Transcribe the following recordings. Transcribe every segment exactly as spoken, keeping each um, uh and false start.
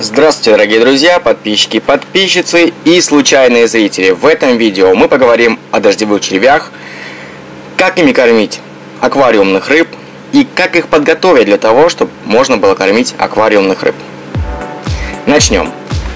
Здравствуйте, дорогие друзья, подписчики, подписчицы и случайные зрители. В этом видео мы поговорим о дождевых червях, как ими кормить аквариумных рыб и как их подготовить для того, чтобы можно было кормить аквариумных рыб. Начнем.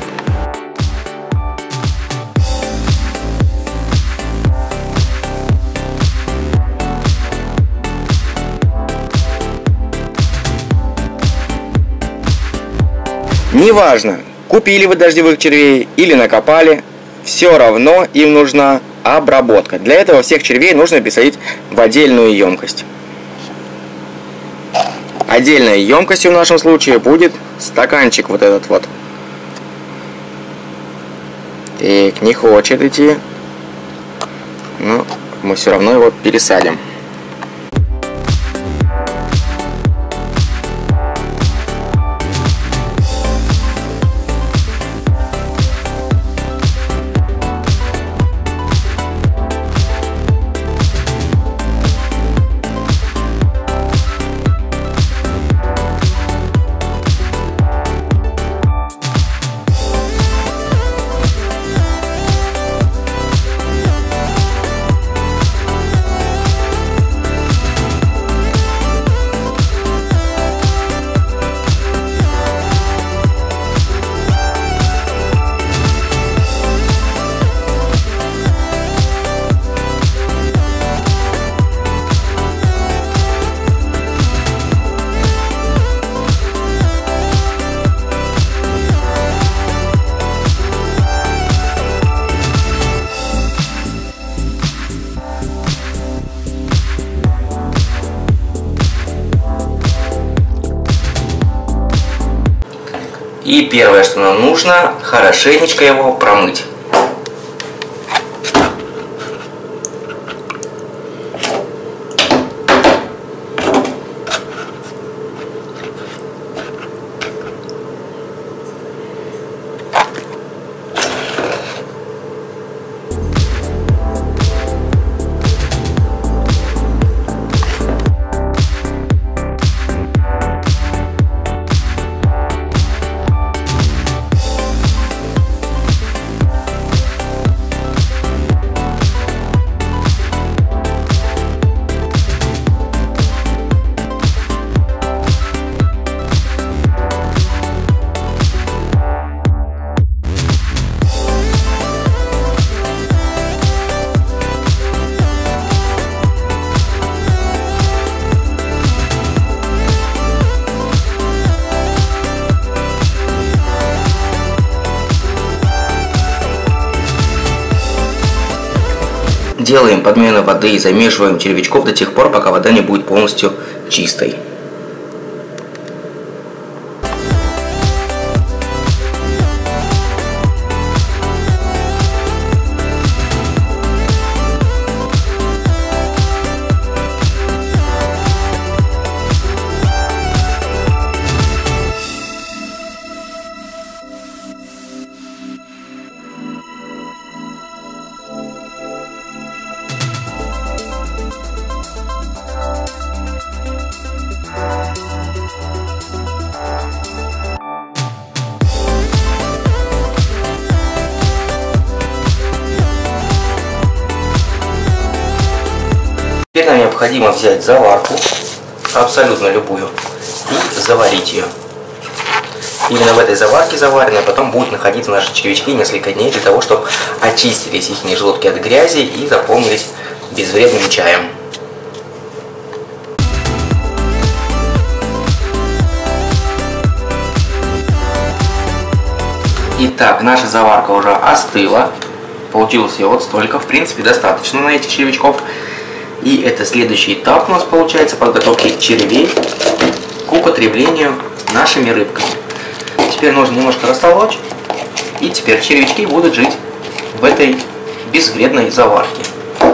Неважно, купили вы дождевых червей или накопали, все равно им нужна обработка. Для этого всех червей нужно пересадить в отдельную емкость. Отдельной емкостью в нашем случае будет стаканчик вот этот вот. Так, не хочет идти. Но мы все равно его пересадим. И первое, что нам нужно, хорошенечко его промыть. Делаем подмену воды и замешиваем червячков до тех пор, пока вода не будет полностью чистой. Теперь нам необходимо взять заварку, абсолютно любую, и заварить ее. Именно в этой заварке заваренной потом будут находиться наши червячки несколько дней для того, чтобы очистились их желудки от грязи и заполнились безвредным чаем. Итак, наша заварка уже остыла. Получилось вот столько, в принципе, достаточно на этих червячков. И это следующий этап у нас получается подготовки червей к употреблению нашими рыбками. Теперь нужно немножко растолочь, и теперь червячки будут жить в этой безвредной заварке.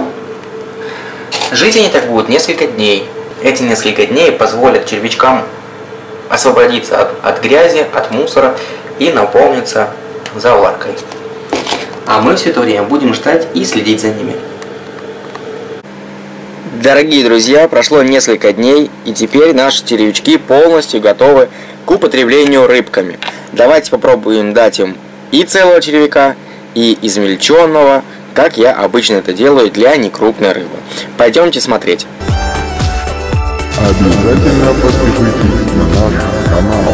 Жить они так будут несколько дней. Эти несколько дней позволят червячкам освободиться от, от грязи, от мусора и наполниться заваркой. А мы все это время будем ждать и следить за ними. Дорогие друзья, прошло несколько дней, и теперь наши червячки полностью готовы к употреблению рыбками. Давайте попробуем дать им и целого червяка, и измельченного, как я обычно это делаю для некрупной рыбы. Пойдемте смотреть. Обязательно подпишитесь на наш канал.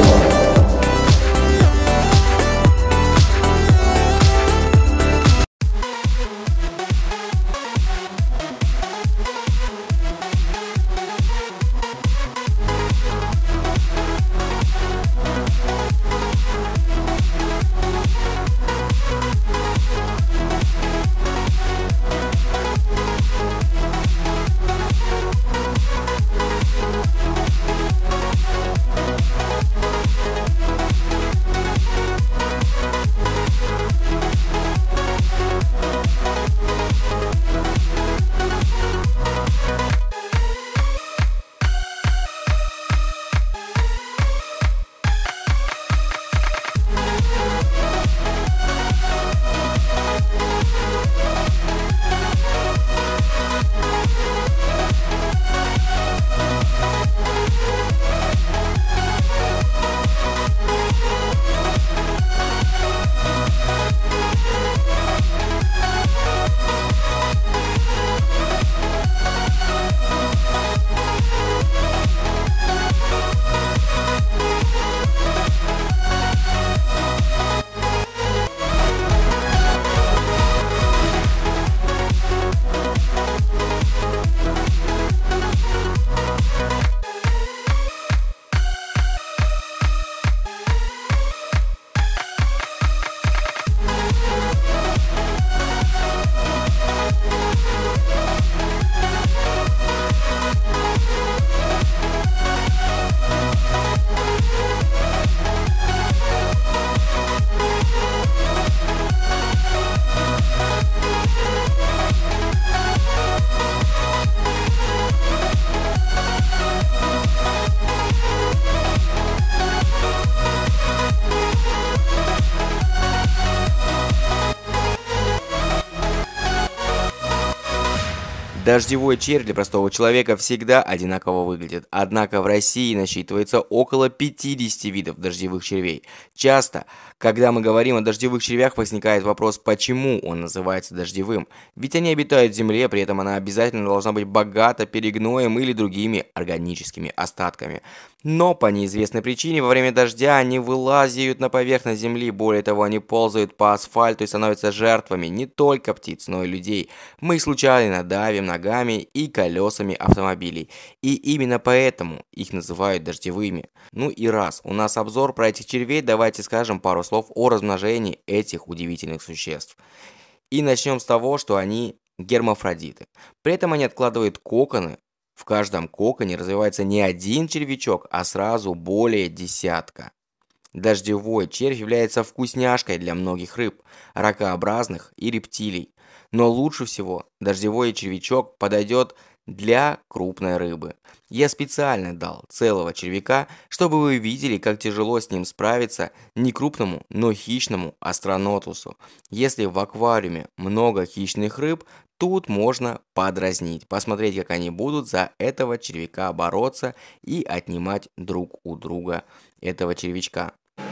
Дождевой червь для простого человека всегда одинаково выглядит, однако в России насчитывается около пятидесяти видов дождевых червей. Часто, когда мы говорим о дождевых червях, возникает вопрос, почему он называется дождевым. Ведь они обитают в земле, при этом она обязательно должна быть богата перегноем или другими органическими остатками. Но по неизвестной причине во время дождя они вылазят на поверхность земли, более того, они ползают по асфальту и становятся жертвами не только птиц, но и людей. Мы их случайно давим ногами и колесами автомобилей. И именно поэтому их называют дождевыми. Ну и раз у нас обзор про этих червей, давайте скажем пару слов о размножении этих удивительных существ. И начнем с того, что они гермафродиты. При этом они откладывают коконы. В каждом коконе развивается не один червячок, а сразу более десятка. Дождевой червь является вкусняшкой для многих рыб, ракообразных и рептилий. Но лучше всего дождевой червячок подойдет для крупной рыбы. Я специально дал целого червяка, чтобы вы видели, как тяжело с ним справиться не крупному, но хищному астронотусу. Если в аквариуме много хищных рыб, тут можно подразнить, посмотреть, как они будут за этого червяка бороться и отнимать друг у друга этого червячка.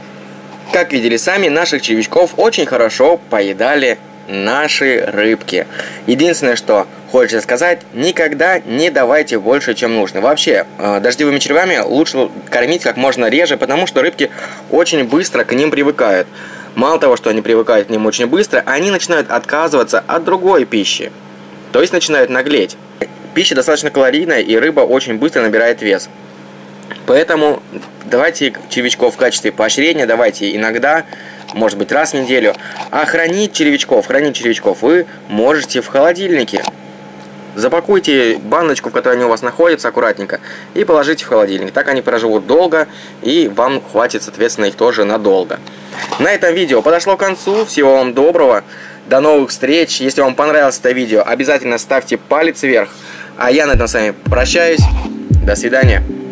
Как видели сами, наших червячков очень хорошо поедали наши рыбки. Единственное, что хочется сказать, никогда не давайте больше, чем нужно. Вообще, дождевыми червями лучше кормить как можно реже, потому что рыбки очень быстро к ним привыкают. Мало того, что они привыкают к ним очень быстро, они начинают отказываться от другой пищи. То есть начинают наглеть. Пища достаточно калорийная, и рыба очень быстро набирает вес. Поэтому давайте червячков в качестве поощрения, давайте иногда, может быть раз в неделю. А хранить червячков, хранить червячков вы можете в холодильнике. Запакуйте баночку, в которой они у вас находятся, аккуратненько, и положите в холодильник. Так они проживут долго, и вам хватит, соответственно, их тоже надолго. На этом видео подошло к концу. Всего вам доброго. До новых встреч. Если вам понравилось это видео, обязательно ставьте палец вверх. А я на этом с вами прощаюсь. До свидания.